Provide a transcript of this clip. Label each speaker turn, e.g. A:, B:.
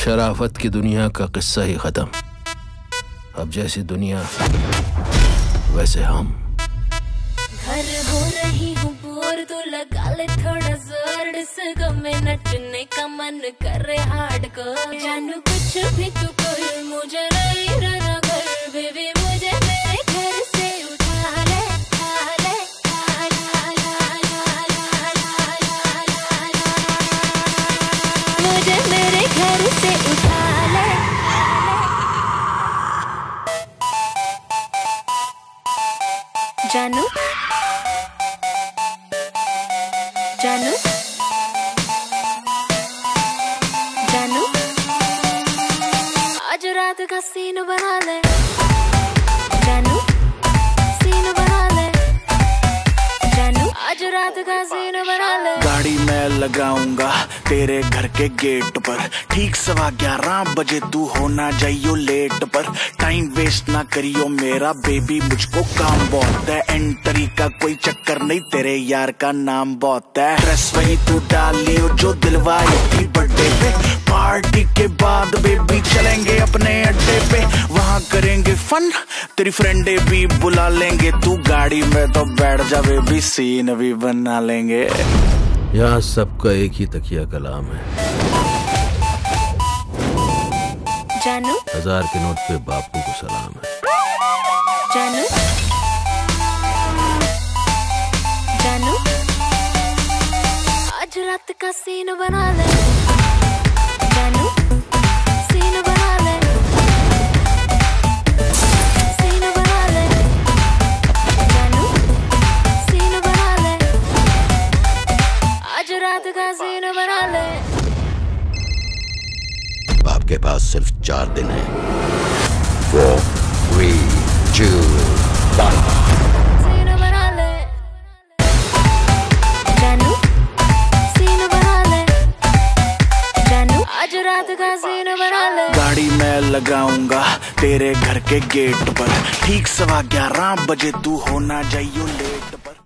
A: शराफत की दुनिया का किस्सा ही खत्म। अब जैसी दुनिया वैसे हम।
B: घर हो रही हूँ बोर, तो लगा ले थोड़ा जोर। इस गम में नचने का मन करे हार्डकोर। जानू कुछ भी तू कर, मुझे नहीं रहना घर। बेबी मुझे मेरे घर से उठा ले, मुझे मेरे घर से उठा ले। जानू जानू जानू आज रात का सीन बना ले। जानू सीन बना ले। जानू आज रात का सीन बना ले।
C: गाड़ी मैं लगाऊंगा तेरे घर के गेट पर, ठीक 11:15 बजे तू होना जाइयो लेट पर। टाइम वेस्ट ना करियो मेरा बेबी, मुझको काम बहुत है। एंट्री का कोई चक्कर नहीं, तेरे यार का नाम बहुत है। ड्रेस वही तू डाल लियो जो दिलवाई थी बर्थडे पे। पार्टी के बाद बेबी चलेंगे अपने अड्डे पे, वहाँ करेंगे फन, तेरी फ्रेंडे भी बुला लेंगे। तू गाड़ी में तो बैठ जा बेबी, सीन भी बना लेंगे।
A: यहाँ सबका एक ही तकिया कलाम है।
B: जानू
A: 1000 के नोट पे बापू को सलाम है।
B: जानू जानू आज रात का सीन बना ले। जानू सीन बना ले, सीन बना ले। जानू सीन बना ले, आज रात का सीन बना ले।
A: बाप के पास सिर्फ 4 दिन है। 4, 3, 2, 1।
B: सीन बना ले। जानू सीन बना ले। जानू आज रात का सीन बना ले।
C: गाड़ी मैं लगाऊंगा तेरे घर के गेट पर, ठीक 11:15 बजे तू होना जाइयो।